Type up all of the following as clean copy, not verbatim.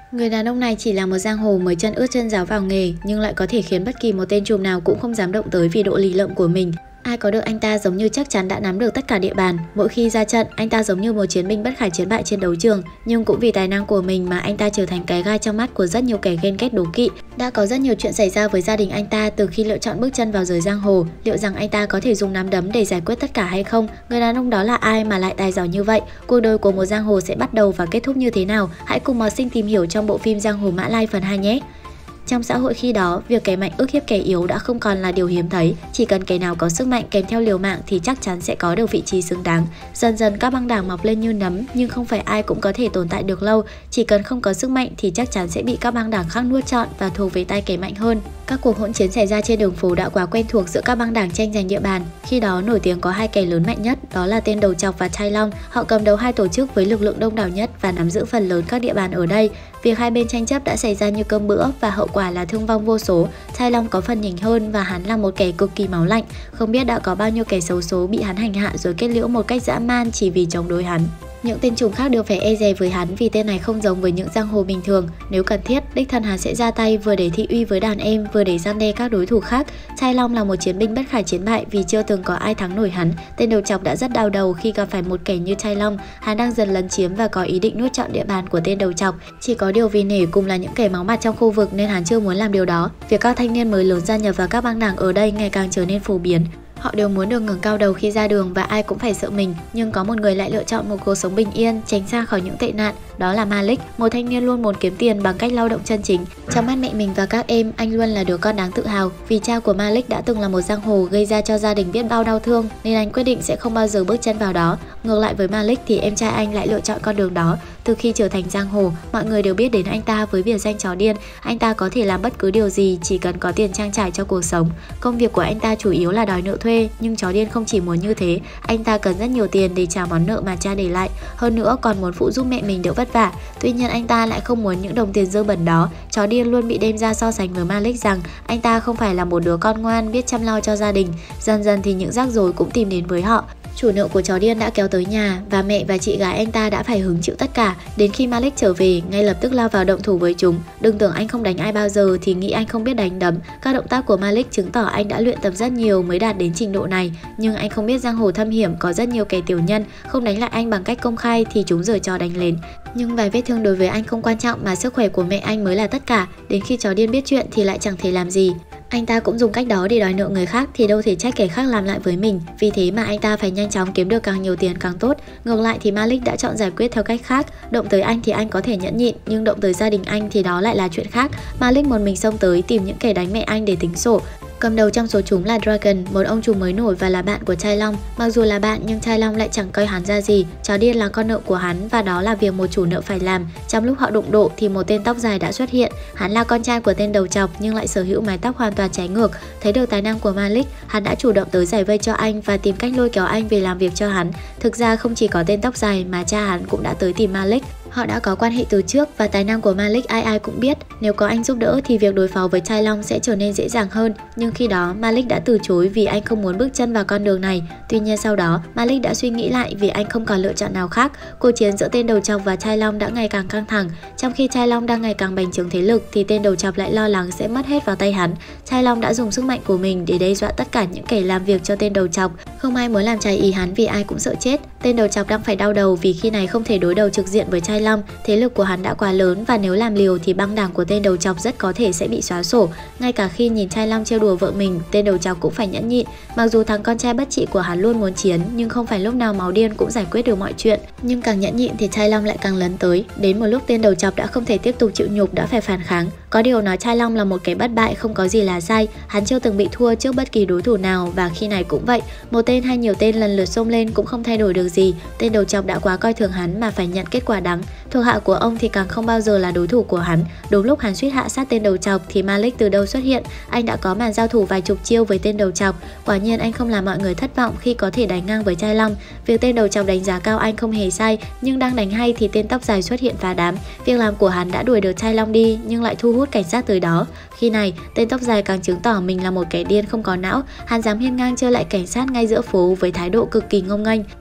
Người đàn ông này chỉ là một giang hồ mới chân ướt chân ráo vào nghề, nhưng lại có thể khiến bất kỳ một tên trùm nào cũng không dám động tới vì độ lì lợm của mình. Ai có được anh ta giống như chắc chắn đã nắm được tất cả địa bàn. Mỗi khi ra trận, anh ta giống như một chiến binh bất khả chiến bại trên đấu trường. Nhưng cũng vì tài năng của mình mà anh ta trở thành cái gai trong mắt của rất nhiều kẻ ghen ghét đố kỵ. Đã có rất nhiều chuyện xảy ra với gia đình anh ta từ khi lựa chọn bước chân vào giới giang hồ. Liệu rằng anh ta có thể dùng nắm đấm để giải quyết tất cả hay không? Người đàn ông đó là ai mà lại tài giỏi như vậy? Cuộc đời của một giang hồ sẽ bắt đầu và kết thúc như thế nào? Hãy cùng Mọt Sinh tìm hiểu trong bộ phim Giang Hồ Mã Lai phần 2 nhé! Trong xã hội khi đó, việc kẻ mạnh ức hiếp kẻ yếu đã không còn là điều hiếm thấy. Chỉ cần kẻ nào có sức mạnh kèm theo liều mạng thì chắc chắn sẽ có được vị trí xứng đáng. Dần dần các băng đảng mọc lên như nấm, nhưng không phải ai cũng có thể tồn tại được lâu. Chỉ cần không có sức mạnh thì chắc chắn sẽ bị các băng đảng khác nuốt trọn và thuộc về tay kẻ mạnh hơn. Các cuộc hỗn chiến xảy ra trên đường phố đã quá quen thuộc giữa các băng đảng tranh giành địa bàn. Khi đó nổi tiếng có hai kẻ lớn mạnh nhất, đó là tên Đầu Chọc và Chai Long. Họ cầm đầu hai tổ chức với lực lượng đông đảo nhất và nắm giữ phần lớn các địa bàn ở đây. Việc hai bên tranh chấp đã xảy ra như cơm bữa và hậu quả là thương vong vô số. Chai Long có phần nhỉnh hơn và hắn là một kẻ cực kỳ máu lạnh. Không biết đã có bao nhiêu kẻ xấu số bị hắn hành hạ rồi kết liễu một cách dã man chỉ vì chống đối hắn. Những tên trùm khác đều phải e dè với hắn vì tên này không giống với những giang hồ bình thường. Nếu cần thiết, đích thân hắn sẽ ra tay vừa để thị uy với đàn em, vừa để răn đe các đối thủ khác. Chai Long là một chiến binh bất khả chiến bại vì chưa từng có ai thắng nổi hắn. Tên Đầu Chọc đã rất đau đầu khi gặp phải một kẻ như Chai Long. Hắn đang dần lấn chiếm và có ý định nuốt trọn địa bàn của tên Đầu Chọc. Chỉ có điều vì nể cùng là những kẻ máu mặt trong khu vực nên hắn chưa muốn làm điều đó. Việc các thanh niên mới lớn gia nhập vào các băng đảng ở đây ngày càng trở nên phổ biến. Họ đều muốn được ngẩng cao đầu khi ra đường và ai cũng phải sợ mình, nhưng có một người lại lựa chọn một cuộc sống bình yên, tránh xa khỏi những tệ nạn, đó là Malik, một thanh niên luôn muốn kiếm tiền bằng cách lao động chân chính. Trong mắt mẹ mình và các em, anh luôn là đứa con đáng tự hào, vì cha của Malik đã từng là một giang hồ gây ra cho gia đình biết bao đau thương, nên anh quyết định sẽ không bao giờ bước chân vào đó. Ngược lại với Malik thì em trai anh lại lựa chọn con đường đó. Từ khi trở thành giang hồ, mọi người đều biết đến anh ta với biệt danh chó điên. Anh ta có thể làm bất cứ điều gì chỉ cần có tiền trang trải cho cuộc sống. Công việc của anh ta chủ yếu là đòi nợ thuê, nhưng chó điên không chỉ muốn như thế. Anh ta cần rất nhiều tiền để trả món nợ mà cha để lại. Hơn nữa còn muốn phụ giúp mẹ mình đỡ vất vả. Tuy nhiên anh ta lại không muốn những đồng tiền dơ bẩn đó. Chó điên luôn bị đem ra so sánh với Malik rằng anh ta không phải là một đứa con ngoan biết chăm lo cho gia đình. Dần dần thì những rắc rối cũng tìm đến với họ. Chủ nợ của chó điên đã kéo tới nhà và mẹ và chị gái anh ta đã phải hứng chịu tất cả. Đến khi Malik trở về, ngay lập tức lao vào động thủ với chúng. Đừng tưởng anh không đánh ai bao giờ thì nghĩ anh không biết đánh đấm. Các động tác của Malik chứng tỏ anh đã luyện tập rất nhiều mới đạt đến trình độ này. Nhưng anh không biết giang hồ thâm hiểm có rất nhiều kẻ tiểu nhân, không đánh lại anh bằng cách công khai thì chúng giở trò đánh lén. Nhưng vài vết thương đối với anh không quan trọng mà sức khỏe của mẹ anh mới là tất cả. Đến khi chó điên biết chuyện thì lại chẳng thể làm gì. Anh ta cũng dùng cách đó để đòi nợ người khác thì đâu thể trách kẻ khác làm lại với mình. Vì thế mà anh ta phải nhanh chóng kiếm được càng nhiều tiền càng tốt. Ngược lại thì Malik đã chọn giải quyết theo cách khác. Động tới anh thì anh có thể nhẫn nhịn, nhưng động tới gia đình anh thì đó lại là chuyện khác. Malik một mình xông tới tìm những kẻ đánh mẹ anh để tính sổ. Cầm đầu trong số chúng là Dragon, một ông trùm mới nổi và là bạn của Chai Long. Mặc dù là bạn nhưng Chai Long lại chẳng coi hắn ra gì. Chó điên là con nợ của hắn và đó là việc một chủ nợ phải làm. Trong lúc họ đụng độ thì một tên tóc dài đã xuất hiện. Hắn là con trai của tên Đầu Chọc nhưng lại sở hữu mái tóc hoàn toàn trái ngược. Thấy được tài năng của Malik, hắn đã chủ động tới giải vây cho anh và tìm cách lôi kéo anh về làm việc cho hắn. Thực ra không chỉ có tên tóc dài mà cha hắn cũng đã tới tìm Malik. Họ đã có quan hệ từ trước và tài năng của Malik ai ai cũng biết. Nếu có anh giúp đỡ thì việc đối phó với Chai Long sẽ trở nên dễ dàng hơn. Nhưng khi đó Malik đã từ chối vì anh không muốn bước chân vào con đường này. Tuy nhiên sau đó Malik đã suy nghĩ lại vì anh không còn lựa chọn nào khác. Cuộc chiến giữa tên Đầu Chọc và Chai Long đã ngày càng căng thẳng. Trong khi Chai Long đang ngày càng bành trướng thế lực thì tên Đầu Chọc lại lo lắng sẽ mất hết vào tay hắn. Chai Long đã dùng sức mạnh của mình để đe dọa tất cả những kẻ làm việc cho tên Đầu Chọc. Không ai muốn làm trái ý hắn vì ai cũng sợ chết. Tên Đầu Chọc đang phải đau đầu vì khi này không thể đối đầu trực diện với Chai Long. Thế lực của hắn đã quá lớn và nếu làm liều thì băng đảng của tên Đầu Chọc rất có thể sẽ bị xóa sổ. Ngay cả khi nhìn Chai Long trêu đùa vợ mình, tên Đầu Chọc cũng phải nhẫn nhịn. Mặc dù thằng con trai bất trị của hắn luôn muốn chiến, nhưng không phải lúc nào máu điên cũng giải quyết được mọi chuyện. Nhưng càng nhẫn nhịn thì Chai Long lại càng lấn tới. Đến một lúc tên Đầu Chọc đã không thể tiếp tục chịu nhục đã phải phản kháng. Có điều nói Chai Long là một kẻ bất bại không có gì là sai. Hắn chưa từng bị thua trước bất kỳ đối thủ nào và khi này cũng vậy. Một tên hay nhiều tên lần lượt xông lên cũng không thay đổi được gì. Tên Đầu Chọc đã quá coi thường hắn mà phải nhận kết quả đắng. Thuộc hạ của ông thì càng không bao giờ là đối thủ của hắn. Đúng lúc hắn suýt hạ sát tên Đầu Chọc thì Malik từ đâu xuất hiện. Anh đã có màn giao thủ vài chục chiêu với tên Đầu Chọc. Quả nhiên anh không làm mọi người thất vọng khi có thể đánh ngang với Chai Long. Việc tên Đầu Chọc đánh giá cao anh không hề sai, nhưng đang đánh hay thì tên tóc dài xuất hiện phá đám. Việc làm của hắn đã đuổi được Chai Long đi nhưng lại thu hút cảnh sát tới đó. Khi này tên tóc dài càng chứng tỏ mình là một kẻ điên không có não. Hắn dám hiên ngang chơi lại cảnh sát ngay giữa phố với thái độ cực kỳ ngông nghênh.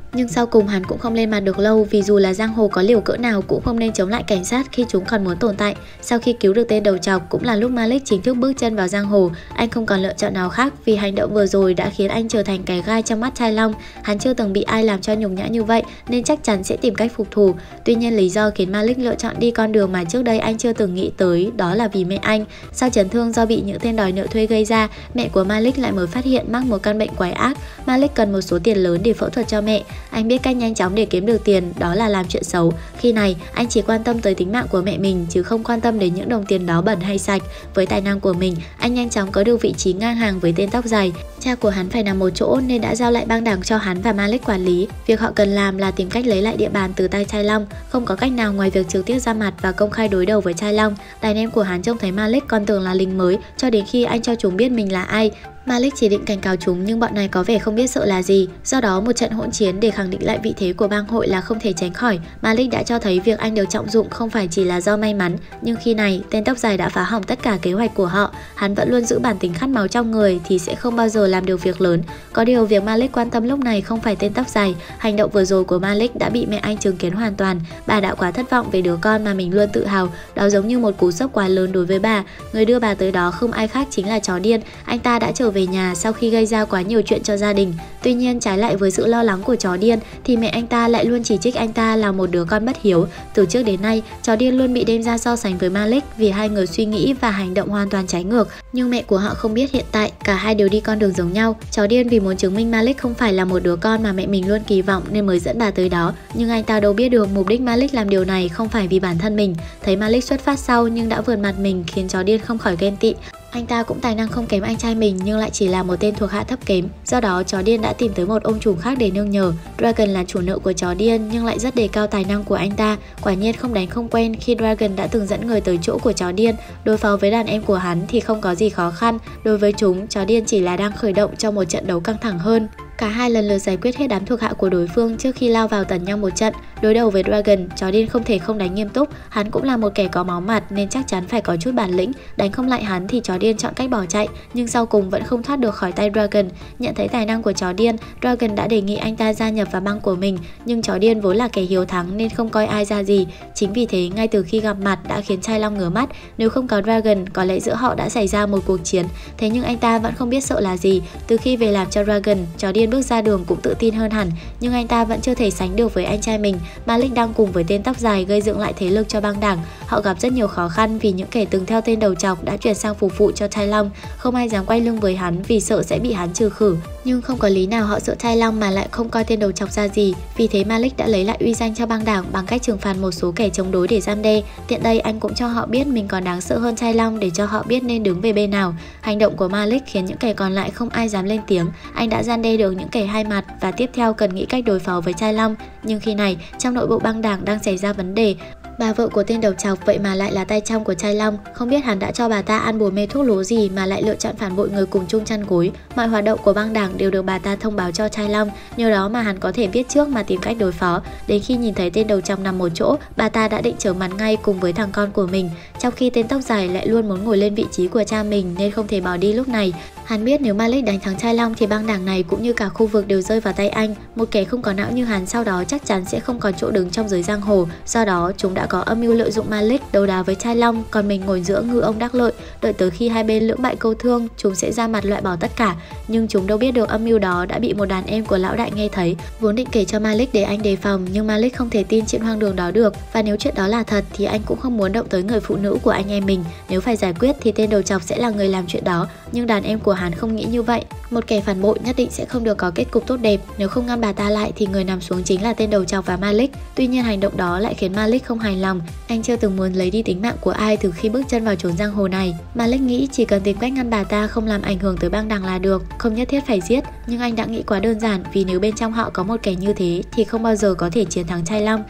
Nhưng sau cùng hắn cũng không lên mặt được lâu, vì dù là giang hồ có liều cỡ nào cũng không nên chống lại cảnh sát khi chúng còn muốn tồn tại. Sau khi cứu được tên đầu trọc cũng là lúc Malik chính thức bước chân vào giang hồ. Anh không còn lựa chọn nào khác vì hành động vừa rồi đã khiến anh trở thành cái gai trong mắt Chai Long. Hắn chưa từng bị ai làm cho nhục nhã như vậy nên chắc chắn sẽ tìm cách phục thù. Tuy nhiên lý do khiến Malik lựa chọn đi con đường mà trước đây anh chưa từng nghĩ tới, đó là vì mẹ anh. Sau chấn thương do bị những tên đòi nợ thuê gây ra, mẹ của Malik lại mới phát hiện mắc một căn bệnh quái ác. Malik cần một số tiền lớn để phẫu thuật cho mẹ. Anh biết cách nhanh chóng để kiếm được tiền, đó là làm chuyện xấu. Khi này, anh chỉ quan tâm tới tính mạng của mẹ mình chứ không quan tâm đến những đồng tiền đó bẩn hay sạch. Với tài năng của mình, anh nhanh chóng có được vị trí ngang hàng với tên tóc dài. Cha của hắn phải nằm một chỗ nên đã giao lại bang đảng cho hắn và Malik quản lý. Việc họ cần làm là tìm cách lấy lại địa bàn từ tay Chai Long. Không có cách nào ngoài việc trực tiếp ra mặt và công khai đối đầu với Chai Long. Đàn em của hắn trông thấy Malik còn tưởng là lính mới cho đến khi anh cho chúng biết mình là ai. Malik chỉ định cảnh cáo chúng nhưng bọn này có vẻ không biết sợ là gì. Do đó một trận hỗn chiến để khẳng định lại vị thế của bang hội là không thể tránh khỏi. Malik đã cho thấy việc anh được trọng dụng không phải chỉ là do may mắn, nhưng khi này tên tóc dài đã phá hỏng tất cả kế hoạch của họ. Hắn vẫn luôn giữ bản tính khát máu trong người thì sẽ không bao giờ làm được việc lớn. Có điều việc Malik quan tâm lúc này không phải tên tóc dài. Hành động vừa rồi của Malik đã bị mẹ anh chứng kiến hoàn toàn. Bà đã quá thất vọng về đứa con mà mình luôn tự hào. Đó giống như một cú sốc quá lớn đối với bà. Người đưa bà tới đó không ai khác chính là chó điên. Anh ta đã trở về nhà sau khi gây ra quá nhiều chuyện cho gia đình. Tuy nhiên trái lại với sự lo lắng của chó điên thì mẹ anh ta lại luôn chỉ trích anh ta là một đứa con bất hiếu. Từ trước đến nay, chó điên luôn bị đem ra so sánh với Malik vì hai người suy nghĩ và hành động hoàn toàn trái ngược. Nhưng mẹ của họ không biết hiện tại cả hai đều đi con đường giống nhau. Chó điên vì muốn chứng minh Malik không phải là một đứa con mà mẹ mình luôn kỳ vọng nên mới dẫn bà tới đó. Nhưng anh ta đâu biết được mục đích Malik làm điều này không phải vì bản thân mình. Thấy Malik xuất phát sau nhưng đã vượt mặt mình khiến chó điên không khỏi ghen tị. Anh ta cũng tài năng không kém anh trai mình nhưng lại chỉ là một tên thuộc hạ thấp kém. Do đó chó điên đã tìm tới một ông chủ khác để nương nhờ. Dragon là chủ nợ của chó điên nhưng lại rất đề cao tài năng của anh ta. Quả nhiên không đánh không quen khi Dragon đã từng dẫn người tới chỗ của chó điên. Đối phó với đàn em của hắn thì không có gì khó khăn. Đối với chúng, chó điên chỉ là đang khởi động cho một trận đấu căng thẳng hơn. Cả hai lần lượt giải quyết hết đám thuộc hạ của đối phương trước khi lao vào tấn nhau một trận. Đối đầu với Dragon, chó điên không thể không đánh nghiêm túc. Hắn cũng là một kẻ có máu mặt nên chắc chắn phải có chút bản lĩnh. Đánh không lại hắn thì chó điên chọn cách bỏ chạy, nhưng sau cùng vẫn không thoát được khỏi tay Dragon. Nhận thấy tài năng của chó điên, Dragon đã đề nghị anh ta gia nhập vào băng của mình. Nhưng chó điên vốn là kẻ hiếu thắng nên không coi ai ra gì. Chính vì thế ngay từ khi gặp mặt đã khiến Chai Long ngứa mắt. Nếu không có Dragon, có lẽ giữa họ đã xảy ra một cuộc chiến. Thế nhưng anh ta vẫn không biết sợ là gì. Từ khi về làm cho Dragon, chó điên bước ra đường cũng tự tin hơn hẳn, nhưng anh ta vẫn chưa thể sánh được với anh trai mình. Malik đang cùng với tên tóc dài gây dựng lại thế lực cho băng đảng. Họ gặp rất nhiều khó khăn vì những kẻ từng theo tên đầu trọc đã chuyển sang phục vụ cho Chai Long. Không ai dám quay lưng với hắn vì sợ sẽ bị hắn trừ khử. Nhưng không có lý nào họ sợ Chai Long mà lại không coi tên đầu trọc ra gì. Vì thế Malik đã lấy lại uy danh cho băng đảng bằng cách trừng phạt một số kẻ chống đối để răn đe. Tiện đây anh cũng cho họ biết mình còn đáng sợ hơn Chai Long để cho họ biết nên đứng về bên nào. Hành động của Malik khiến những kẻ còn lại không ai dám lên tiếng. Anh đã răn đe được những kẻ hai mặt và tiếp theo cần nghĩ cách đối phó với Chai Long. Nhưng khi này, trong nội bộ băng đảng đang xảy ra vấn đề. Bà vợ của tên đầu trọc vậy mà lại là tay trong của Chai Long. Không biết hắn đã cho bà ta ăn bùa mê thuốc lú gì mà lại lựa chọn phản bội người cùng chung chăn gối. Mọi hoạt động của băng đảng đều được bà ta thông báo cho Chai Long. Nhờ đó mà hắn có thể biết trước mà tìm cách đối phó. Đến khi nhìn thấy tên đầu trọc nằm một chỗ, bà ta đã định trở mặt ngay cùng với thằng con của mình. Trong khi tên tóc dài lại luôn muốn ngồi lên vị trí của cha mình nên không thể bỏ đi lúc này. Hắn biết nếu Malik đánh thắng Chai Long thì băng đảng này cũng như cả khu vực đều rơi vào tay anh. Một kẻ không có não như hắn sau đó chắc chắn sẽ không còn chỗ đứng trong giới giang hồ. Do đó chúng đã có âm mưu lợi dụng Malik đấu đá với Chai Long, còn mình ngồi giữa ngư ông đắc lợi. Đợi tới khi hai bên lưỡng bại câu thương, chúng sẽ ra mặt loại bỏ tất cả. Nhưng chúng đâu biết được âm mưu đó đã bị một đàn em của lão đại nghe thấy. Vốn định kể cho Malik để anh đề phòng, nhưng Malik không thể tin chuyện hoang đường đó được. Và nếu chuyện đó là thật thì anh cũng không muốn động tới người phụ nữ của anh em mình. Nếu phải giải quyết thì tên đầu trọc sẽ là người làm chuyện đó. Nhưng đàn em của hắn không nghĩ như vậy. Một kẻ phản bội nhất định sẽ không được có kết cục tốt đẹp. Nếu không ngăn bà ta lại thì người nằm xuống chính là tên đầu trọc và Malik. Tuy nhiên hành động đó lại khiến Malik không hài lòng. Anh chưa từng muốn lấy đi tính mạng của ai từ khi bước chân vào chốn giang hồ này. Malik nghĩ chỉ cần tìm cách ngăn bà ta không làm ảnh hưởng tới băng đảng là được, không nhất thiết phải giết. Nhưng anh đã nghĩ quá đơn giản, vì nếu bên trong họ có một kẻ như thế thì không bao giờ có thể chiến thắng Chai Long.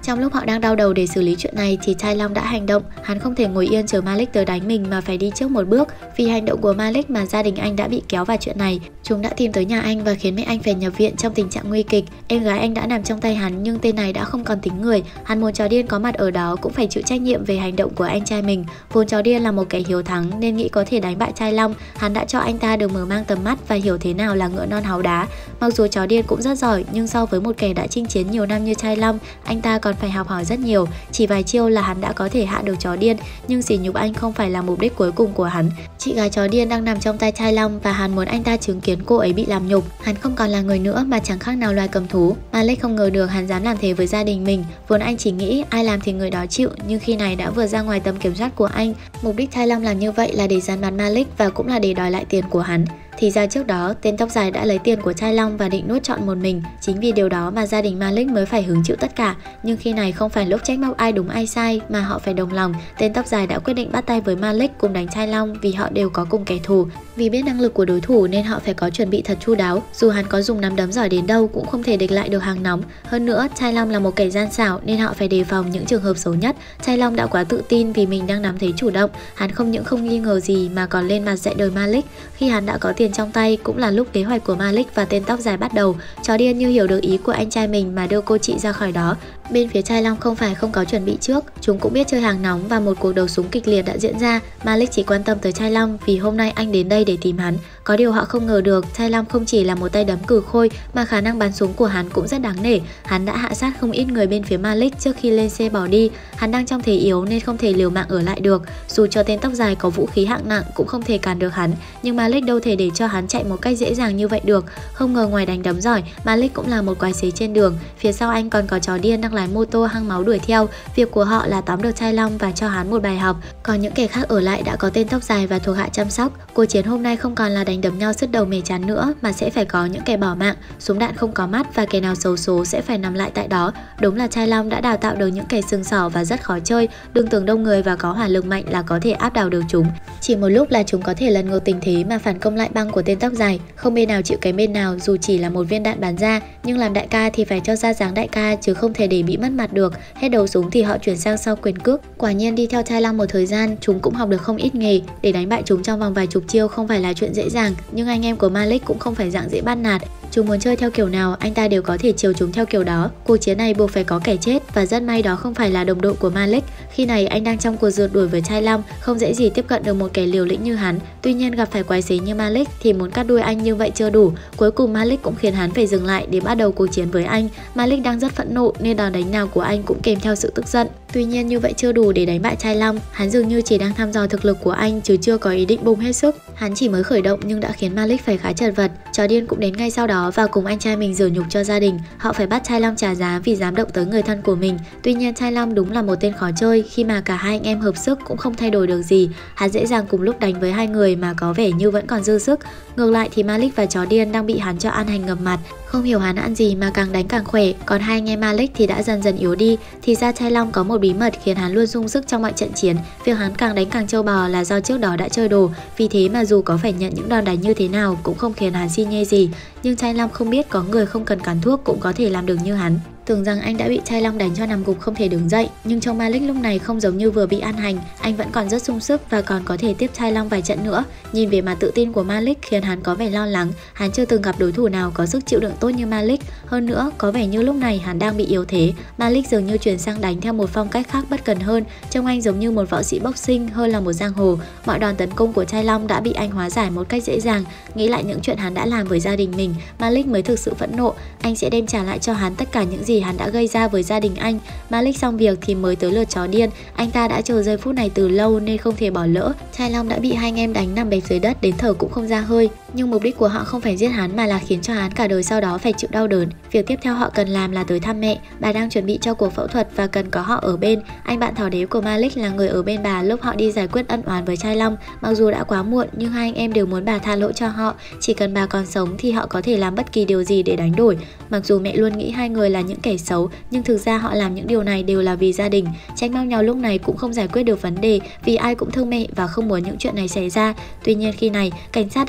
Trong lúc họ đang đau đầu để xử lý chuyện này thì Chai Long đã hành động. Hắn không thể ngồi yên chờ Malik tới đánh mình mà phải đi trước một bước. Vì hành động của Malik mà gia đình anh đã bị kéo vào chuyện này. Chúng đã tìm tới nhà anh và khiến mẹ anh phải nhập viện trong tình trạng nguy kịch. Em gái anh đã nằm trong tay hắn nhưng tên này đã không còn tính người. Hắn muốn chó điên có mặt ở đó cũng phải chịu trách nhiệm về hành động của anh trai mình. Vốn chó điên là một kẻ hiếu thắng nên nghĩ có thể đánh bại Chai Long. Hắn đã cho anh ta được mở mang tầm mắt và hiểu thế nào là ngựa non háu đá. Mặc dù chó điên cũng rất giỏi nhưng so với một kẻ đã chinh chiến nhiều năm như Chai Long, anh ta còn phải học hỏi rất nhiều. Chỉ vài chiêu là hắn đã có thể hạ được chó điên, nhưng sỉ nhục anh không phải là mục đích cuối cùng của hắn. Chị gái chó điên đang nằm trong tay Chai Long và hắn muốn anh ta chứng kiến cô ấy bị làm nhục. Hắn không còn là người nữa mà chẳng khác nào loài cầm thú. Malik không ngờ được hắn dám làm thế với gia đình mình. Vốn anh chỉ nghĩ ai làm thì người đó chịu, nhưng khi này đã vượt ra ngoài tầm kiểm soát của anh. Mục đích Chai Long làm như vậy là để dằn mặt Malik và cũng là để đòi lại tiền của hắn. Thì ra trước đó, tên tóc dài đã lấy tiền của Chai Long và định nuốt trọn một mình. Chính vì điều đó mà gia đình Malik mới phải hứng chịu tất cả. Nhưng khi này không phải lúc trách móc ai đúng ai sai mà họ phải đồng lòng. Tên tóc dài đã quyết định bắt tay với Malik cùng đánh Chai Long vì họ đều có cùng kẻ thù. Vì biết năng lực của đối thủ nên họ phải có chuẩn bị thật chu đáo. Dù hắn có dùng nắm đấm giỏi đến đâu cũng không thể địch lại được hàng nóng. Hơn nữa, Chai Long là một kẻ gian xảo nên họ phải đề phòng những trường hợp xấu nhất. Chai Long đã quá tự tin vì mình đang nắm thế chủ động. Hắn không những không nghi ngờ gì mà còn lên mặt dạy đời Malik. Khi hắn đã có tiền trong tay cũng là lúc kế hoạch của Malik và tên tóc dài bắt đầu. Chó điên như hiểu được ý của anh trai mình mà đưa cô chị ra khỏi đó. Bên phía Chai Long không phải không có chuẩn bị trước, chúng cũng biết chơi hàng nóng và một cuộc đấu súng kịch liệt đã diễn ra. Malik chỉ quan tâm tới Chai Long vì hôm nay anh đến đây để tìm hắn. Có điều họ không ngờ được Chai Long không chỉ là một tay đấm cừ khôi mà khả năng bắn súng của hắn cũng rất đáng nể. Hắn đã hạ sát không ít người bên phía Malik trước khi lên xe bỏ đi. Hắn đang trong thế yếu nên không thể liều mạng ở lại được. Dù cho tên tóc dài có vũ khí hạng nặng cũng không thể cản được hắn, nhưng Malik đâu thể để cho hắn chạy một cách dễ dàng như vậy được. Không ngờ ngoài đánh đấm giỏi, Malik cũng là một quái xế trên đường. Phía sau anh còn có chó điên đang lái mô tô hăng máu đuổi theo. Việc của họ là tóm được Chai Long và cho hắn một bài học. Còn những kẻ khác ở lại đã có tên tóc dài và thuộc hạ chăm sóc. Cuộc chiến hôm nay không còn là đánh đấm nhau sứt đầu mẻ chán nữa mà sẽ phải có những kẻ bỏ mạng, súng đạn không có mắt và kẻ nào xấu số sẽ phải nằm lại tại đó. Đúng là Chai Long đã đào tạo được những kẻ sừng sỏ và rất khó chơi. Đừng tưởng đông người và có hỏa lực mạnh là có thể áp đảo được chúng. Chỉ một lúc là chúng có thể lật ngược tình thế mà phản công lại băng của tên tóc dài. Không bên nào chịu cái bên nào dù chỉ là một viên đạn bắn ra, nhưng làm đại ca thì phải cho ra dáng đại ca chứ không thể để bị mất mặt được. Hết đầu súng thì họ chuyển sang sau quyền cước. Quả nhiên đi theo Chai Long một thời gian, chúng cũng học được không ít nghề. Để đánh bại chúng trong vòng vài chục chiêu không phải là chuyện dễ dàng, nhưng anh em của Malik cũng không phải dạng dễ bắt nạt. Chúng muốn chơi theo kiểu nào, anh ta đều có thể chiều chúng theo kiểu đó. Cuộc chiến này buộc phải có kẻ chết và rất may đó không phải là đồng đội của Malik. Khi này anh đang trong cuộc rượt đuổi với Chai Long, không dễ gì tiếp cận được một kẻ liều lĩnh như hắn. Tuy nhiên gặp phải quái xế như Malik thì muốn cắt đuôi anh như vậy chưa đủ. Cuối cùng Malik cũng khiến hắn phải dừng lại để bắt đầu cuộc chiến với anh. Malik đang rất phẫn nộ nên đòn đánh nào của anh cũng kèm theo sự tức giận. Tuy nhiên như vậy chưa đủ để đánh bại Chai Long. Hắn dường như chỉ đang thăm dò thực lực của anh chứ chưa có ý định bùng hết sức. Hắn chỉ mới khởi động nhưng đã khiến Malik phải khá chật vật. Chó điên cũng đến ngay sau đó và cùng anh trai mình rửa nhục cho gia đình. Họ phải bắt Chai Long trả giá vì dám động tới người thân của mình. Tuy nhiên Chai Long đúng là một tên khó chơi, khi mà cả hai anh em hợp sức cũng không thay đổi được gì. Hắn dễ dàng cùng lúc đánh với hai người mà có vẻ như vẫn còn dư sức. Ngược lại thì Malik và chó điên đang bị hắn cho ăn hành ngập mặt. Không hiểu hắn ăn gì mà càng đánh càng khỏe. Còn hai anh em Malik thì đã dần dần yếu đi. Thì ra Chai Long có một bí mật khiến hắn luôn sung sức trong mọi trận chiến. Việc hắn càng đánh càng trâu bò là do trước đó đã chơi đồ. Vì thế mà dù có phải nhận những đòn đánh như thế nào cũng không khiến hắn xi nhê gì. Nhưng Chai Long không biết có người không cần cắn thuốc cũng có thể làm được như hắn. Tưởng rằng anh đã bị Chai Long đánh cho nằm gục không thể đứng dậy, nhưng trông Malik lúc này không giống như vừa bị ăn hành, anh vẫn còn rất sung sức và còn có thể tiếp Chai Long vài trận nữa. Nhìn về mặt tự tin của Malik khiến hắn có vẻ lo lắng, hắn chưa từng gặp đối thủ nào có sức chịu đựng tốt như Malik. Hơn nữa, có vẻ như lúc này hắn đang bị yếu thế. Malik dường như chuyển sang đánh theo một phong cách khác bất cần hơn, trông anh giống như một võ sĩ boxing hơn là một giang hồ. Mọi đòn tấn công của Chai Long đã bị anh hóa giải một cách dễ dàng. Nghĩ lại những chuyện hắn đã làm với gia đình mình, Malik mới thực sự phẫn nộ. Anh sẽ đem trả lại cho hắn tất cả những gì hắn đã gây ra với gia đình anh. Malik xong việc thì mới tới lượt chó điên. Anh ta đã chờ giây phút này từ lâu nên không thể bỏ lỡ. Chai Long đã bị hai anh em đánh nằm bẹp dưới đất đến thở cũng không ra hơi. Nhưng mục đích của họ không phải giết hắn mà là khiến cho hắn cả đời sau đó phải chịu đau đớn. Việc tiếp theo họ cần làm là tới thăm mẹ. Bà đang chuẩn bị cho cuộc phẫu thuật và cần có họ ở bên. Anh bạn thỏ đế của Malik là người ở bên bà lúc họ đi giải quyết ân oán với Chai Long. Mặc dù đã quá muộn nhưng hai anh em đều muốn bà tha lỗi cho họ. Chỉ cần bà còn sống thì họ có thể làm bất kỳ điều gì để đánh đổi. Mặc dù mẹ luôn nghĩ hai người là những kẻ xấu, nhưng thực ra họ làm những điều này đều là vì gia đình. Trách móc nhau lúc này cũng không giải quyết được vấn đề vì ai cũng thương mẹ và không muốn những chuyện này xảy ra. Tuy nhiên khi này, cảnh sát đã xuất hiện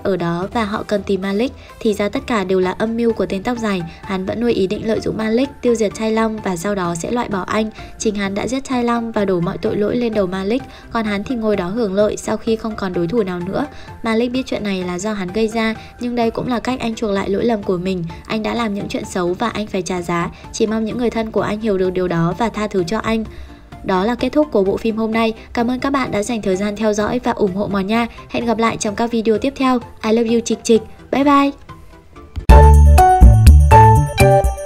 ở đó và họ cần tìm Malik. Thì ra tất cả đều là âm mưu của tên tóc dài. Hắn vẫn nuôi ý định lợi dụng Malik, tiêu diệt Tai Long và sau đó sẽ loại bỏ anh. Chính hắn đã giết Tai Long và đổ mọi tội lỗi lên đầu Malik, còn hắn thì ngồi đó hưởng lợi sau khi không còn đối thủ nào nữa. Malik biết chuyện này là do hắn gây ra, nhưng đây cũng là cách anh chuộc lại lỗi lầm của mình. Anh đã làm những chuyện xấu và anh phải trả giá. Chỉ mong những người thân của anh hiểu được điều đó và tha thứ cho anh. Đó là kết thúc của bộ phim hôm nay. Cảm ơn các bạn đã dành thời gian theo dõi và ủng hộ Mò Nha. Hẹn gặp lại trong các video tiếp theo. I love you Trịch Trịch. Bye bye.